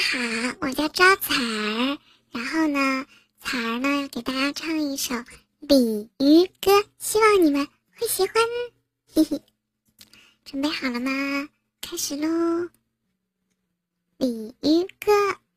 好，我叫招彩儿，然后呢，彩儿呢要给大家唱一首鲤鱼歌，希望你们会喜欢。嘿嘿，准备好了吗？开始喽！鲤鱼歌。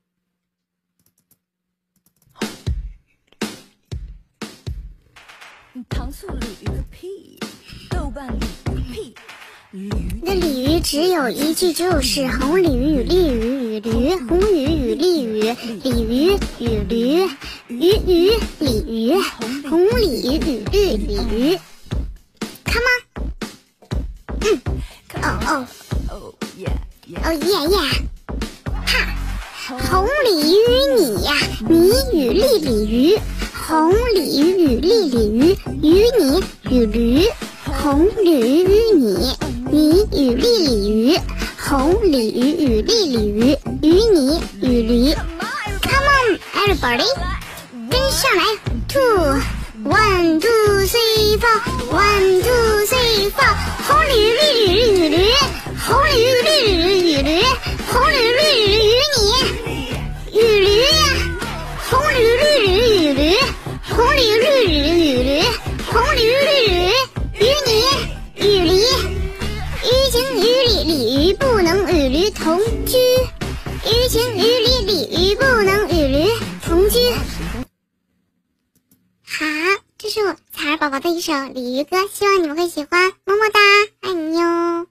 糖醋鲤鱼个屁，豆瓣鲤鱼屁。 那鲤鱼只有一句，就是红鲤鱼与绿鱼与驴，红鱼与绿鱼，鲤鱼与驴，鱼鱼鲤鱼，红鲤鱼与绿鲤鱼。Come on，哦耶，哈，红鲤鱼与你呀，你与绿鲤鱼，红鲤鱼与绿鲤鱼，与你与驴，红鲤鱼与你。你与绿鲤鱼，红鲤鱼与绿鲤鱼，与你与驴。Come on, everybody， 跟上来 ，2 1 2 3 4 1 2 3 4， 红鲤鱼绿鲤鱼与驴，红鲤鱼绿鲤鱼与驴，红鲤鱼绿鲤鱼与你与驴呀，红鲤鱼绿鲤鱼与驴，红鲤鱼绿鲤鱼与驴，红鲤鱼绿鲤鱼与你与驴。鱼情鱼理，鲤鱼不能与驴同居。鱼情鱼理，鲤鱼不能与驴同居。好，这是我彩儿宝宝的一首鲤鱼歌，希望你们会喜欢，么么哒，爱你哟。